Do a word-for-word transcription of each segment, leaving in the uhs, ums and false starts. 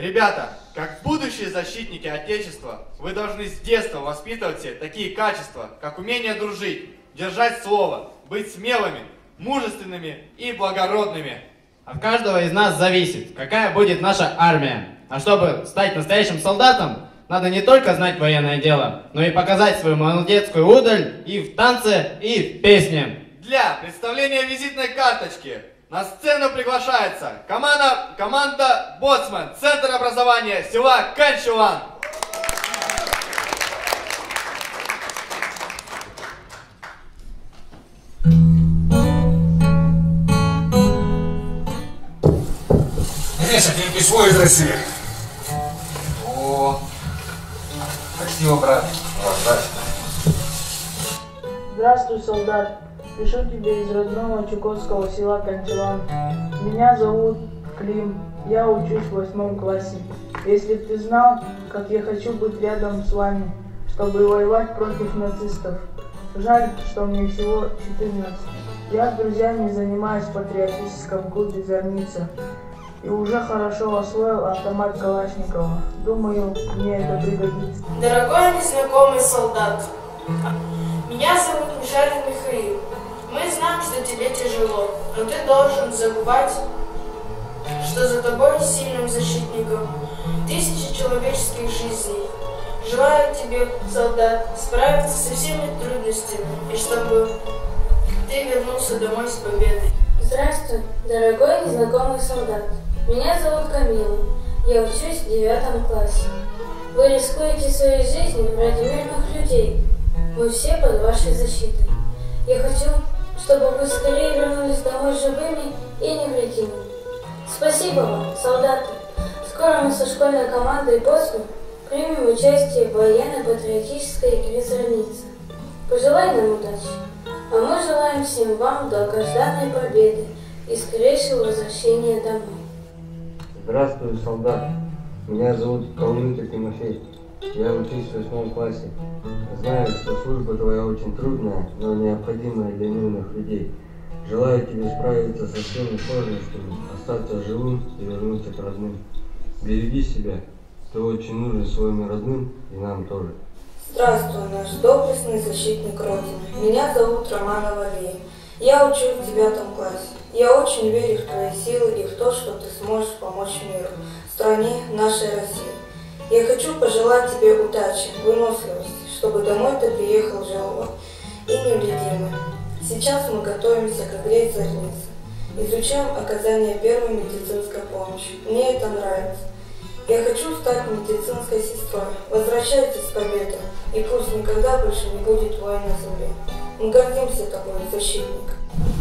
Ребята, как будущие защитники Отечества, вы должны с детства воспитывать в себе такие качества, как умение дружить, держать слово, быть смелыми, мужественными и благородными. От каждого из нас зависит, какая будет наша армия. А чтобы стать настоящим солдатом, надо не только знать военное дело, но и показать свою молодецкую удаль и в танце, и в песне. Для представления визитной карточки на сцену приглашается команда, команда «Боцман», Центр образования села Канчулан. Здесь один письмо из России. О, спасибо, брат. Здравствуй, солдат. Пишу тебе из родного чукотского села Канчулан. Меня зовут Клим. Я учусь в восьмом классе. Если б ты знал, как я хочу быть рядом с вами, чтобы воевать против нацистов. Жаль, что мне всего четырнадцать. Я с друзьями занимаюсь в патриотическом клубе «Зорница». И уже хорошо освоил автомат Калашникова. Думаю, мне это пригодится. Дорогой незнакомый солдат, меня зовут Мишарин Михаил. Мы знаем, что тебе тяжело, но ты должен забывать, что за тобой сильным защитником тысячи человеческих жизней. Желаю тебе, солдат, справиться со всеми трудностями, и чтобы ты вернулся домой с победой. Здравствуй, дорогой незнакомый солдат. Меня зовут Камила. Я учусь в девятом классе. Вы рискуете своей жизнью ради мирных людей. Мы все под вашей защитой. Я хочу, чтобы вы скорее вернулись домой живыми и невредимыми. Спасибо вам, солдаты. Скоро мы со школьной командой «Боцман» примем участие в военно-патриотической игре «Зорница». Пожелай нам удачи. А мы желаем всем вам долгожданной победы и скорейшего возвращения домой. Здравствуй, солдат. Меня зовут Калмыка Тимофей. Я учусь в восьмом классе. Знаю, что служба твоя очень трудная, но необходимая для мирных людей. Желаю тебе справиться со всеми сложностями, остаться живым и вернуться к родным. Береги себя. Ты очень нужен своим родным и нам тоже. Здравствуй, наш доблестный защитник Родины. Меня зовут Роман Валеев. Я учусь в девятом классе. Я очень верю в твои силы и в то, что ты сможешь помочь миру, стране нашей России. Я хочу пожелать тебе удачи, выносливости, чтобы домой ты приехал живой и невредимый. Сейчас мы готовимся к игре «Зорница». Изучаем оказание первой медицинской помощи. Мне это нравится. Я хочу стать медицинской сестрой. Возвращайтесь с победой, и пусть никогда больше не будет войны на земле. Мы гордимся тобой, защитник.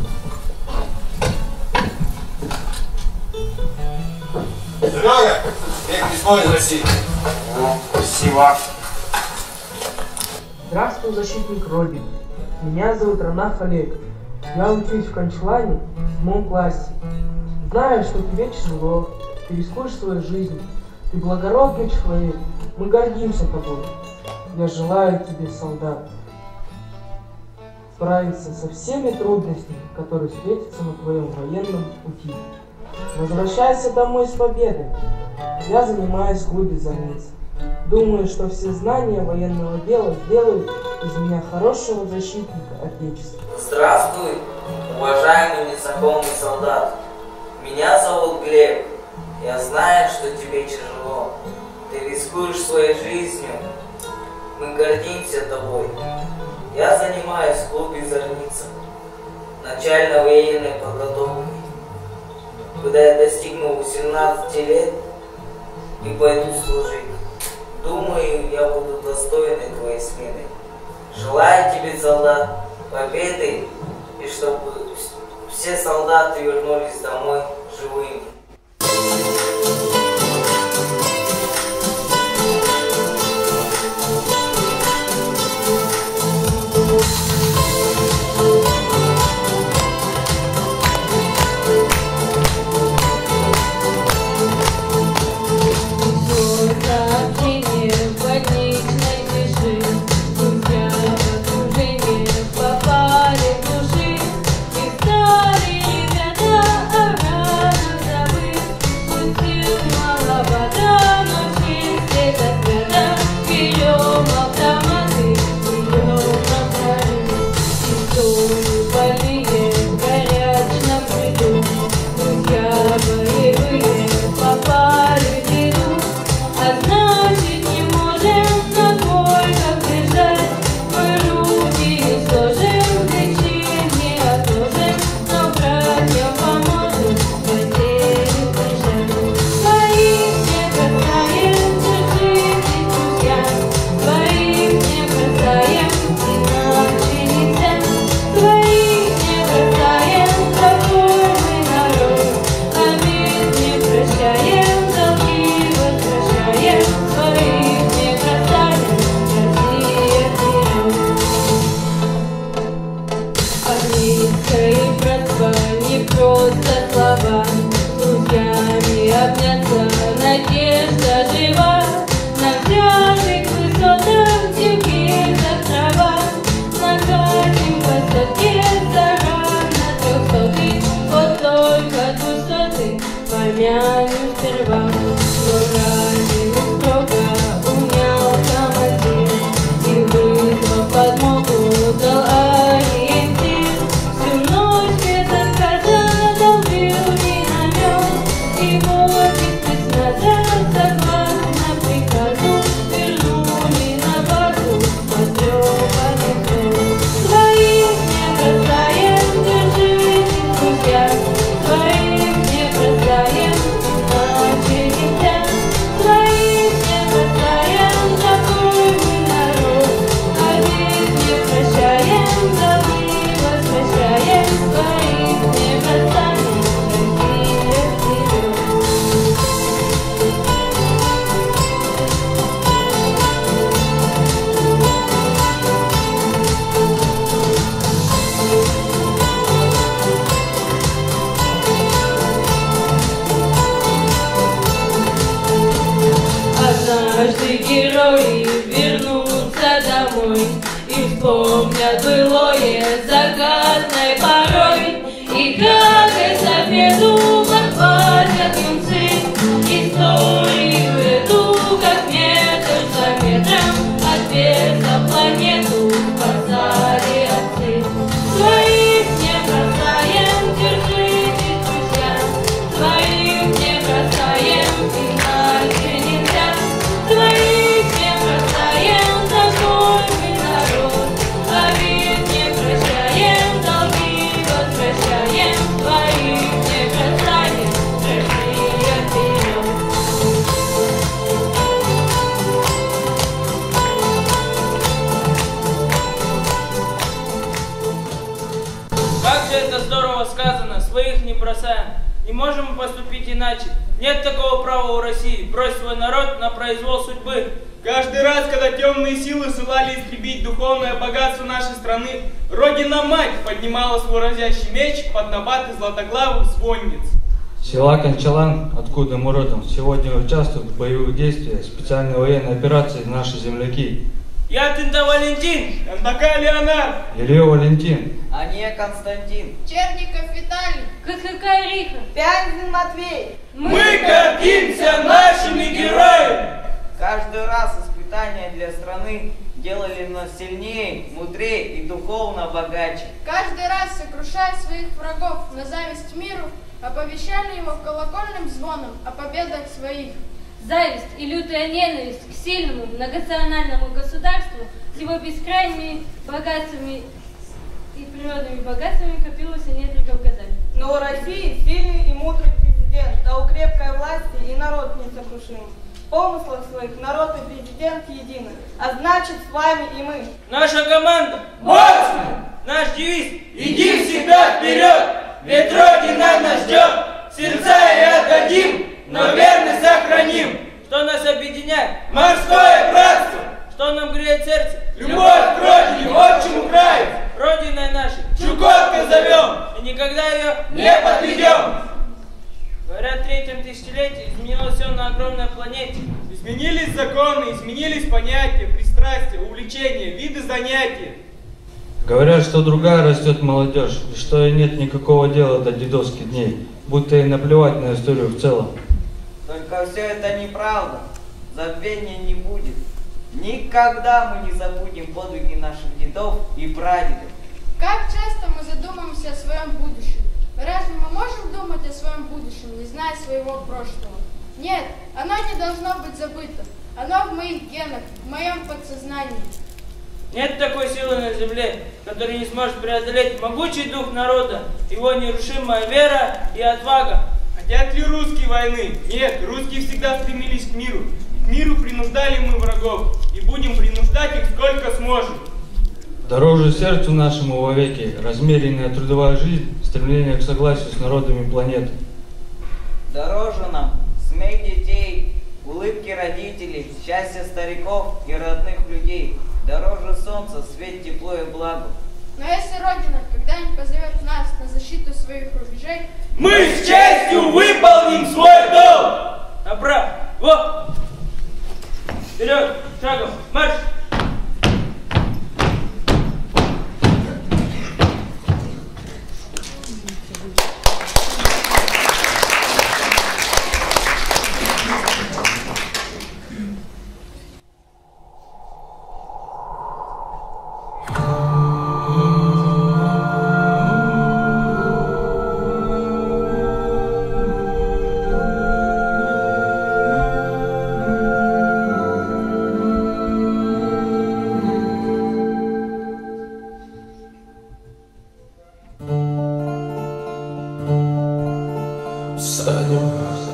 Здравия! Я письмо из России. О, спасибо. Здравствуй, защитник Родины. Меня зовут Ранах Олег. Я учусь в Канчулане в седьмом классе. Знаю, что тебе тяжело, ты рискуешь своей жизнью. Ты благородный человек, мы гордимся тобой. Я желаю тебе, солдат, справиться со всеми трудностями, которые встретятся на твоем военном пути. Возвращайся домой с победой. Я занимаюсь в клубе «Зорница». Думаю, что все знания военного дела сделают из меня хорошего защитника Отечества. Здравствуй, уважаемый незнакомый солдат. Меня зовут Глеб. Я знаю, что тебе тяжело. Ты рискуешь своей жизнью. Мы гордимся тобой. Я занимаюсь в клубе «Зорница» начально-военной подготовкой. Когда я достигну восемнадцати лет и пойду служить, думаю, я буду достойной твоей смены. Желаю тебе, солдат, победы, и чтобы все солдаты вернулись домой живыми. Попали в души, и стали ребята помянем сперва, но ранее строго унял командир и, вызвав подмогу, дал ориентир. Всю ночь без отказа долбил миномет, и восемь спецназов, согласно приказу, вернули на базу потрепанный фронт. Своих не бросаем, держитесь, друзья, своих не бросаем, иначе нельзя. Своих не бросаем, такой мы народ, обид не прощаем, долги возвращаем. Своих не бросаем, Россия вперед. Однажды герои вернутся домой и вспомнят былое закатной порой. И как эстафету подхватят юнцы историю эту, как метр за метром от беса планету спасали отцы. Своих не бросаем, держитесь, друзья, своих не бросаем, иначе нельзя. Своих не бросаем, такой мы народ, обид не прощаем, долги возвращаем. Своих не бросаем, Россия вперед. Как же это здорово сказано, своих не бросаем. Не можем мы поступить иначе. Нет такого права у России бросить свой народ на произвол судьбы. Каждый раз, когда темные силы ссылали истребить духовное богатство нашей страны, Родина-мать поднимала свой разящий меч под набаты златоглавых звонниц. Села Кончалан, откуда мы родом, сегодня участвуют в боевых действиях специальной военной операции наши земляки. Я Тында Валентин, Кандака Леонард, Илья Валентин, Ания Константин, Черников Виталий, КХК Риха, Пянзин Матвей. мы гордимся нашими героями. Каждый раз испытания для страны делали нас сильнее, мудрее и духовно богаче. каждый раз сокрушая своих врагов на зависть миру, оповещали его колокольным звоном о победах своих. Зависть и лютая ненависть к сильному многонациональному государству с его бескрайними богатствами и природными богатствами копилось и несколько годами. Но у России сильный и мудрый президент, а у крепкой власти и народ несокрушим. В помыслах своих народ и президент едины, а значит с вами и мы. Наша команда Боцман! Наш девиз «Иди всегда вперед!» Ведь Родина нас ждет, сердца и отдадим, но верность сохраним. Что нас объединяет? Морское братство. Что нам греет сердце? Любовь к Родине, отчему краю. Родиной нашей Чукотку зовем и никогда ее не подведем. Говорят, в третьем тысячелетии изменилось все на огромной планете. Изменились законы, изменились понятия, пристрастия, увлечения, виды занятий. говорят, что другая растет молодежь, и что ей нет никакого дела до дедовских дней, будто ей наплевать на историю в целом. Только все это неправда, забвения не будет. Никогда мы не забудем подвиги наших дедов и прадедов. Как часто мы задумываемся о своем будущем? Разве мы можем думать о своем будущем, не зная своего прошлого? Нет, оно не должно быть забыто. Оно в моих генах, в моем подсознании. Нет такой силы на земле, которая не сможет преодолеть могучий дух народа, его нерушимая вера и отвага. Хотят ли русские войны? Нет, русские всегда стремились к миру. К миру принуждали мы врагов, и будем принуждать их сколько сможем. Дороже сердцу нашему вовеки размеренная трудовая жизнь, стремление к согласию с народами планеты. Дороже нам смех детей, улыбки родителей, счастье стариков и родных людей. Дороже солнца, свет, тепло и благо. Но если Родина когда-нибудь позовет нас на защиту своих рубежей, мы с честью выполним свой долг! Направо! Вот! Вперед! Шагом! Марш! Встанем,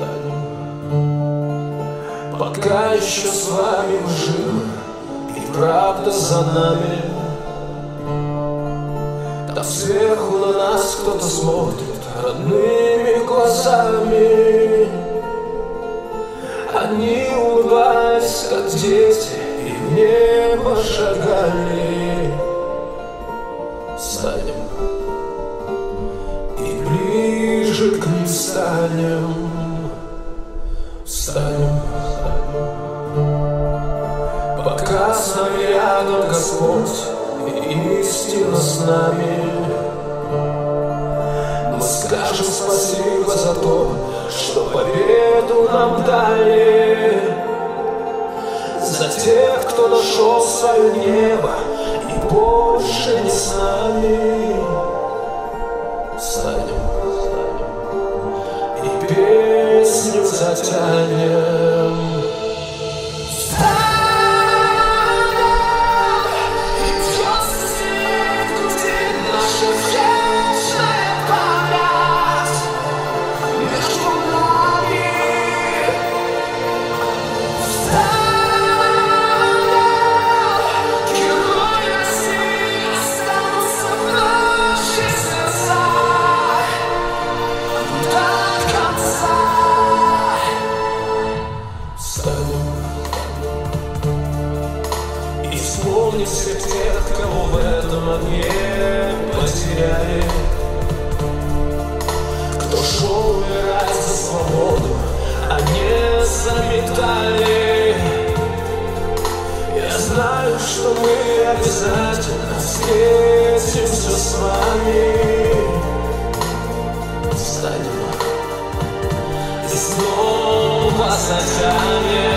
пока еще с вами мы живы, и правда за нами. Там сверху на нас кто-то смотрит родными глазами. Они улыбались, как дети, и в небо шагали. Встанем и ближе к ним станем. Встанем, пока с нами рядом Господь и истина с нами. Мы скажем спасибо за то, что победу нам дали, за тех, кто нашел свое небо и больше не с нами. Встанем и песню затянем. Вспомни всех тех, кого в этом огне потеряли, кто шел умирать за свободу, а не за медали. Я знаю, что мы обязательно встретимся с вами. Встанем и снова затянем.